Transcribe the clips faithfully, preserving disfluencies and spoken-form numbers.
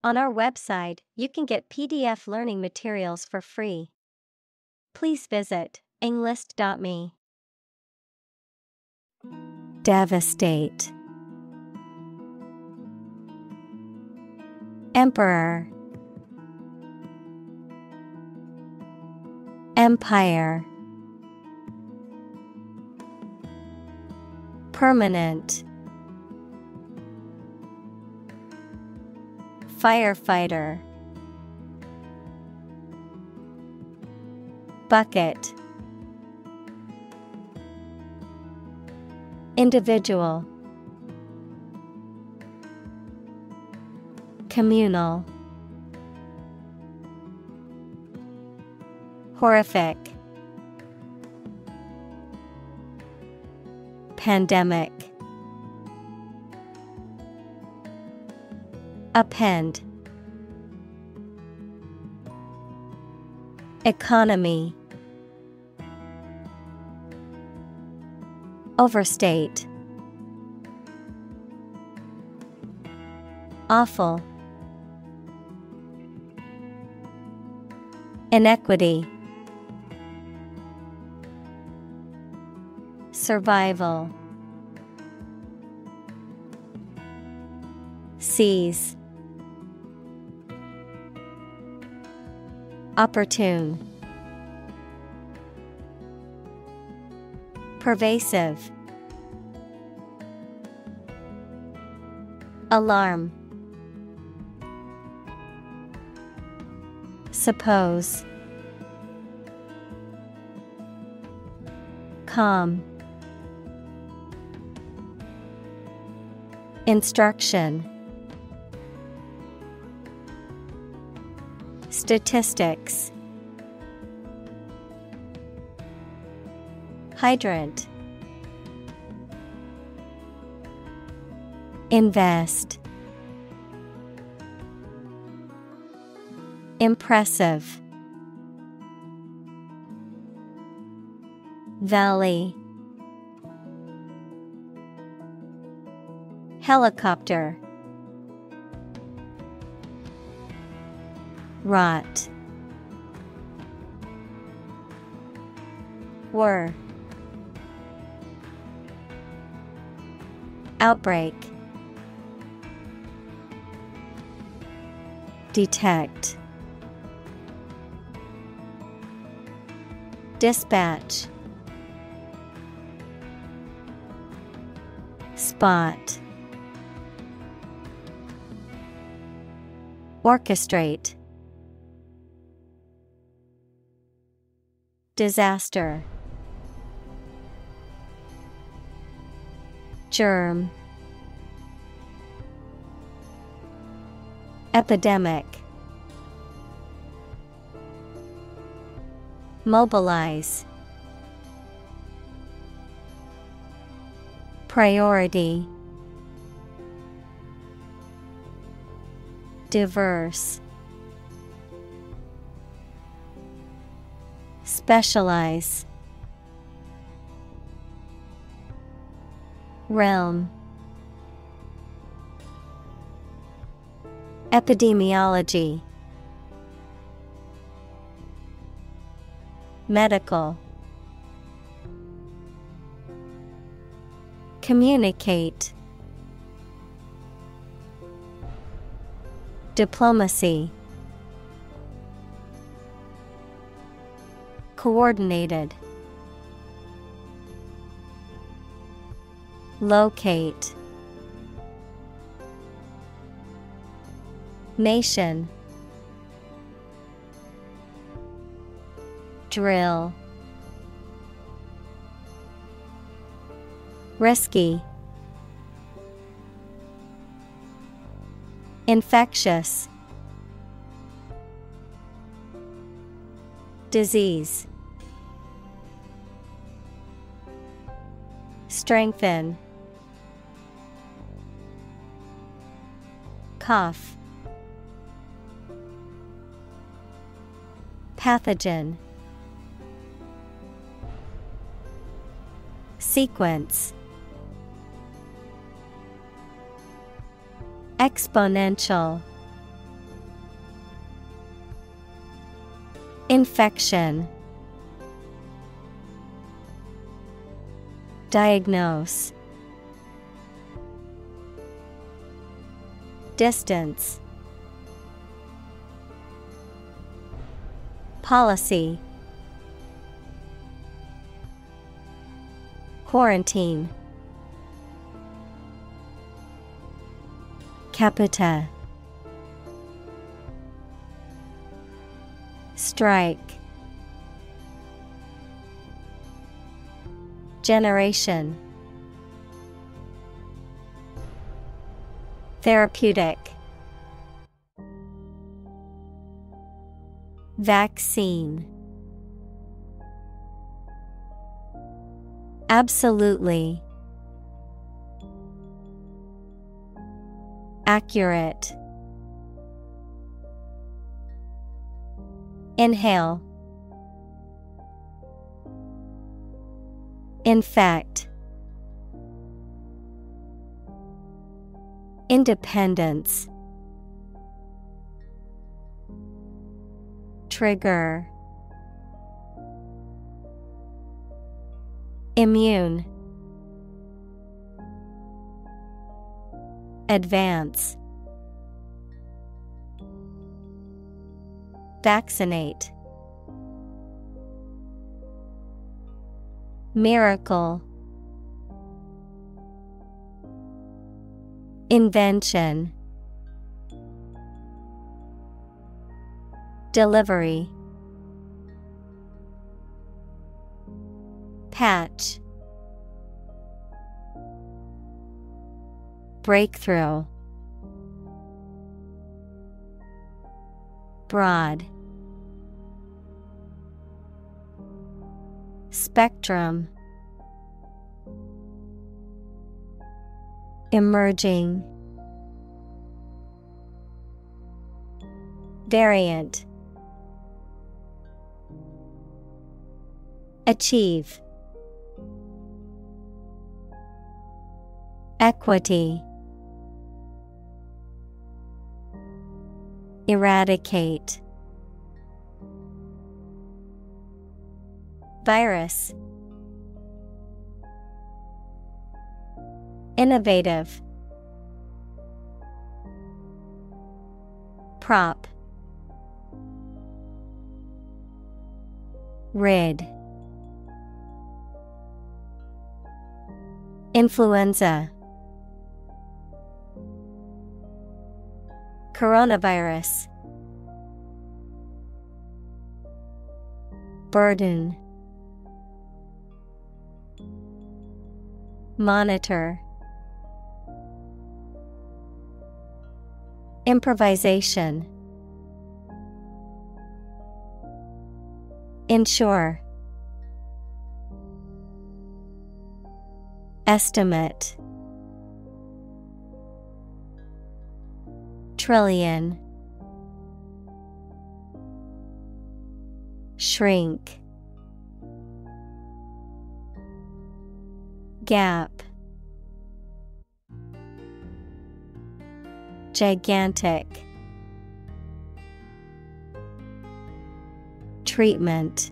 On our website, you can get P D F learning materials for free. Please visit englist dot me. Devastate. Emperor. Empire. Permanent. Firefighter. Bucket. Individual. Communal. Horrific. Pandemic. Append. Economy. Overstate. Awful. Inequity. Survival. Seize. Opportune. Pervasive. Alarm. Suppose. Calm. Instruction. Statistics. Hydrant. Invest. Impressive. Valley. Helicopter. Rot. Were. Outbreak. Detect. Dispatch. Spot. Orchestrate. Disaster. Germ. Epidemic. Mobilize. Priority. Diverse. Specialize. Realm. Epidemiology. Medical. Communicate. Diplomacy. Coordinated. Locate. Nation. Drill. Risky. Infectious. Disease. Strengthen. Cough. Pathogen. Sequence. Exponential. Infection. Diagnose. Distance. Policy. Quarantine. Capita. Strike. Generation. Therapeutic. Vaccine. Absolutely. Accurate. Inhale. Infect. Independence. Trigger. Immune. Advance. Vaccinate. Miracle. Invention. Delivery. Patch. Breakthrough. Broad. Spectrum. Emerging. Variant. Achieve. Equity. Eradicate. Virus. Innovative. Prop. Rid. Influenza. Coronavirus. Burden. Monitor. Improvisation. Ensure. Estimate. Trillion. Shrink. Gap. Gigantic. Treatment.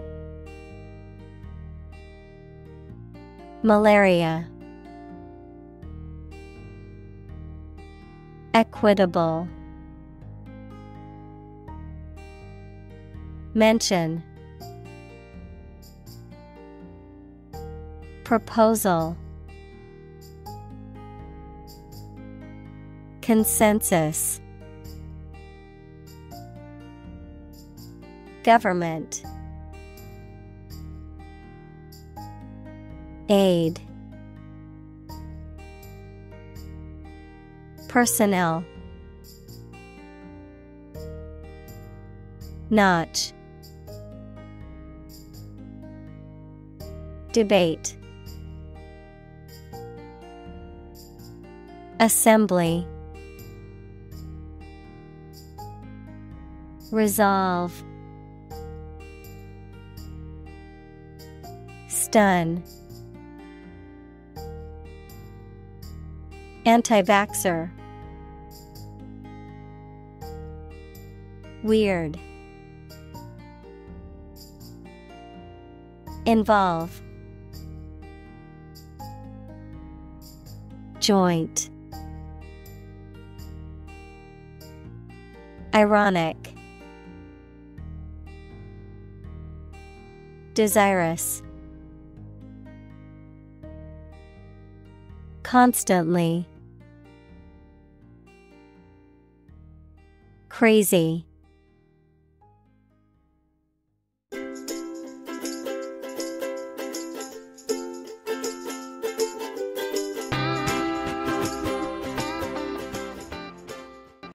Malaria. Equitable. Mention. Proposal. Consensus. Government. Aid. Personnel. Notch. Debate. Assembly. Resolve. Stun. Anti-vaxxer. Weird. Involve. Joint. Ironic. Desirous. Constantly. Crazy.